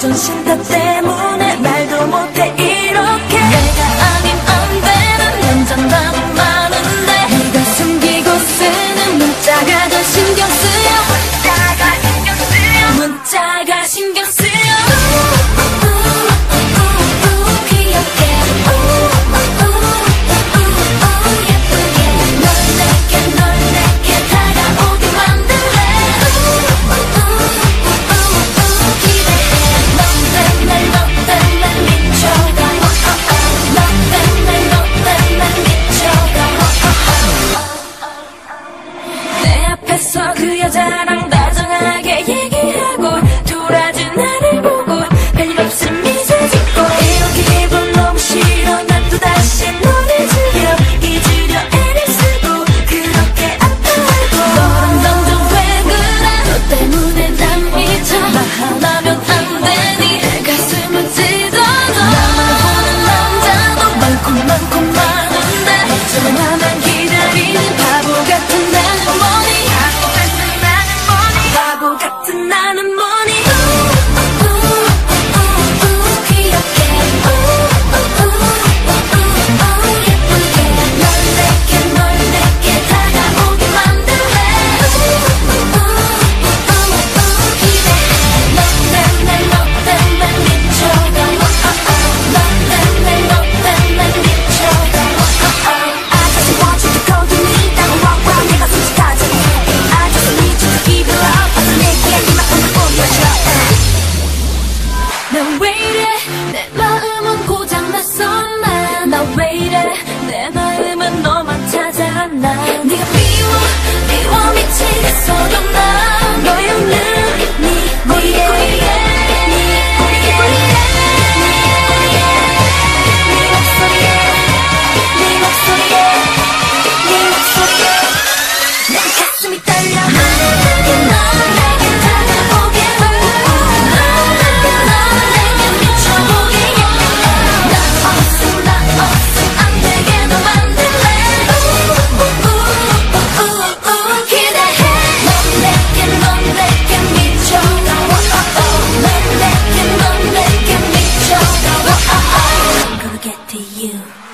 자존심 탓 때문에 말도 못해 이렇게 내가 아님 안 되는 남자는 많은데 네가 숨기고 쓰는 문자가 더 신경 쓰여 문자가 신경 쓰여 그 여자랑 다정하게 얘기하고 돌아준 나를 보고 별일없이 미소 짓고 이런 기분 너무 싫어 난 또다시 너를 즐겨 잊으려 애를 쓰고 그렇게 아파하고 너랑 점점 왜 그래 너 때문에 난 미쳐 나 하나면 안 되니 가슴은 찢어져 나만 보는 남자도 많고 많은데 어쩌면 나만 기다리는 바보 같은 나는 뭐니 바보 같은 나는 뭐니 귀엽게 예쁘게 널 내게 다가오게 만들래 기대해 너 때문에 미쳐가 너 때문에 미쳐가 I just want you to go to me 다가와 내가 솔직하지 I just need you to give it up 난 왜 이래 내 마음은 고장났어 나 왜 이래 내 마음은 너만 찾아 나 네가 미워 미치겠어도 난 너의 눈이 보이게 네 목소리에 내 가슴이 떨려 I'm gonna get to you